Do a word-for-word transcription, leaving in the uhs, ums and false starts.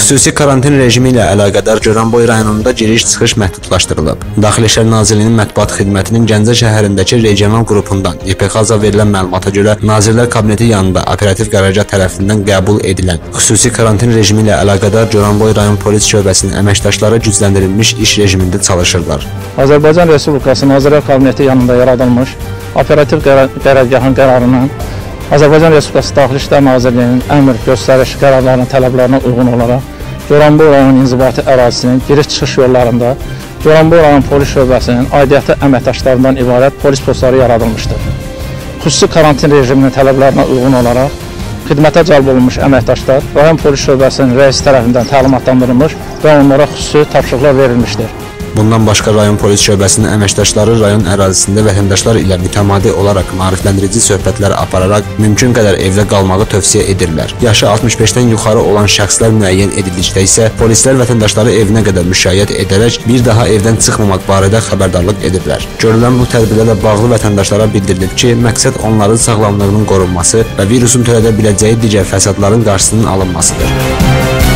Xüsusi karantin rejimi ilə əlaqədar Goranboy rayonunda giriş-çıxış məhdudlaşdırılıb. Daxili İşlər Nazirliyinin mətbuat xidmətinin Gəncə şəhərindəki regional qrupundan İ P X A-za verilən məlumata görə Nazirlər Kabineti yanında operativ qərargah tərəfindən qəbul edilən xüsusi karantin rejimi ilə əlaqədar Goranboy rayon polis şöbəsinin əməkdaşları gücləndirilmiş iş rejimində çalışırlar. Azərbaycan Respublikası Nazirlər Kabineti yanında yaradılmış operativ qərargahın qərarının Azərbaycan Respublikası Daxili İşlər Nazirliyinin əmr, göstəriş, qərarlarının tələblərinə uyğun olaraq Goranboy rayon inzibati ərazisinin giriş-çıxış yollarında Goranboy rayon polis şöbəsinin aidiyyatı əməkdaşlarından ibarət polis postları yaradılmışdır. Xüsusi karantin rejiminin tələblərinə uyğun olaraq xidmətə cəlb olunmuş əməkdaşlar rayon polis şöbəsinin rəisi tərəfindən təlimatlandırılmış və onlara xüsusi tapşırıqlar verilmişdir. Bundan başqa rayon polis şöbəsinin əməkdaşları rayon ərazisində vətəndaşlar ilə mütəmadi olaraq maarifləndirici söhbətlər apararaq mümkün qədər evdə qalmağı tövsiyə edirlər. Yaşı altmış beşdən yuxarı olan şəxslər müəyyən edildikdə isə polislər vətəndaşları evinə qədər müşayiət edərək bir daha evdən çıxmamaq barədə xəbərdarlıq edirlər. Görülən bu tədbirlərlə bağlı vətəndaşlara bildirilib ki, məqsəd onların sağlamlığının qorunması və virusun törədə biləcəyi digər fəsadların qarşısının alınmasıdır.